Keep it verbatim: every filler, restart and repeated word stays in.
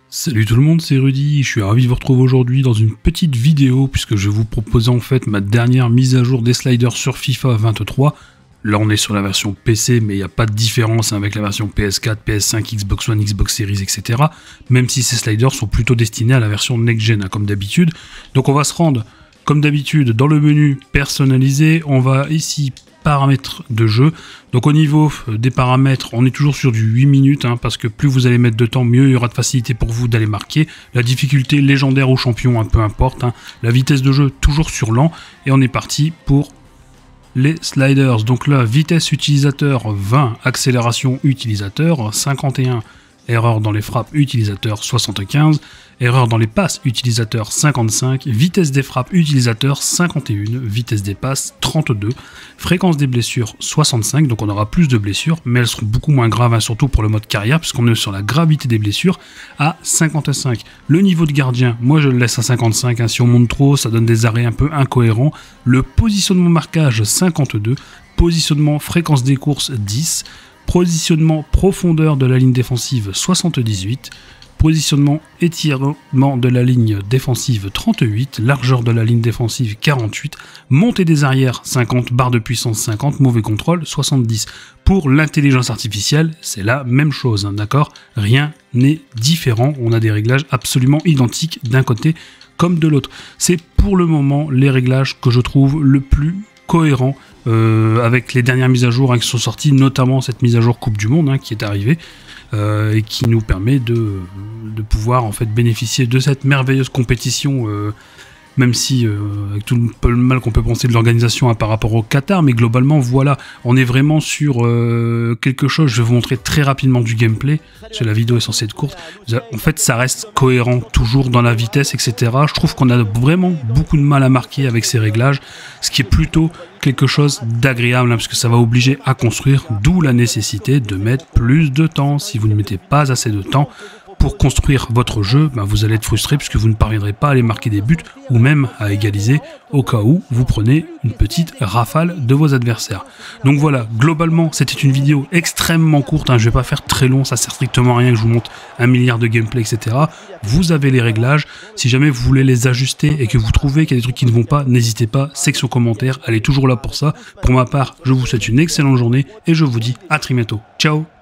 Salut tout le monde, c'est Rudy, je suis ravi de vous retrouver aujourd'hui dans une petite vidéo puisque je vais vous proposer en fait ma dernière mise à jour des sliders sur FIFA vingt-trois. Là on est sur la version P C mais il n'y a pas de différence avec la version P S quatre, P S cinq, Xbox One, Xbox Series, et cetera. Même si ces sliders sont plutôt destinés à la version next-gen hein, comme d'habitude. Donc on va se rendre comme d'habitude dans le menu personnalisé, on va ici paramètres de jeu. Donc au niveau des paramètres, on est toujours sur du huit minutes, hein, parce que plus vous allez mettre de temps, mieux il y aura de facilité pour vous d'aller marquer. La difficulté légendaire ou champion, hein, peu importe. Hein. La vitesse de jeu, toujours sur lent. Et on est parti pour les sliders. Donc là, vitesse utilisateur vingt, accélération utilisateur cinquante et un, erreur dans les frappes utilisateur soixante-quinze, erreur dans les passes utilisateur cinquante-cinq, vitesse des frappes utilisateur cinquante et un, vitesse des passes trente-deux, fréquence des blessures soixante-cinq, donc on aura plus de blessures, mais elles seront beaucoup moins graves, hein, surtout pour le mode carrière, puisqu'on est sur la gravité des blessures à cinquante-cinq. Le niveau de gardien, moi je le laisse à cinquante-cinq, hein, si on monte trop, ça donne des arrêts un peu incohérents. Le positionnement marquage cinquante-deux, positionnement fréquence des courses dix, positionnement profondeur de la ligne défensive soixante-dix-huit, positionnement étirement de la ligne défensive trente-huit, largeur de la ligne défensive quarante-huit, montée des arrières cinquante, barre de puissance cinquante, mauvais contrôle soixante-dix. Pour l'intelligence artificielle, c'est la même chose, hein, d'accord? Rien n'est différent, on a des réglages absolument identiques d'un côté comme de l'autre. C'est pour le moment les réglages que je trouve le plus cohérent euh, avec les dernières mises à jour hein, qui sont sorties, notamment cette mise à jour Coupe du Monde hein, qui est arrivée euh, et qui nous permet de, de pouvoir en fait bénéficier de cette merveilleuse compétition, euh, même si euh, avec tout le peu le mal qu'on peut penser de l'organisation hein, par rapport au Qatar, mais globalement voilà, on est vraiment sur euh, quelque chose. Je vais vous montrer très rapidement du gameplay, parce que la vidéo est censée être courte. En fait ça reste cohérent, toujours dans la vitesse, et cetera. Je trouve qu'on a vraiment beaucoup de mal à marquer avec ces réglages, ce qui est plutôt quelque chose d'agréable, hein, parce que ça va obliger à construire, d'où la nécessité de mettre plus de temps. Si vous ne mettez pas assez de temps pour construire votre jeu, ben vous allez être frustré puisque vous ne parviendrez pas à aller marquer des buts ou même à égaliser au cas où vous prenez une petite rafale de vos adversaires. Donc voilà, globalement c'était une vidéo extrêmement courte, hein, je ne vais pas faire très long, ça sert strictement à rien que je vous montre un milliard de gameplay, et cetera. Vous avez les réglages, si jamais vous voulez les ajuster et que vous trouvez qu'il y a des trucs qui ne vont pas, n'hésitez pas, section commentaires, elle est toujours là pour ça. Pour ma part, je vous souhaite une excellente journée et je vous dis à très bientôt. Ciao!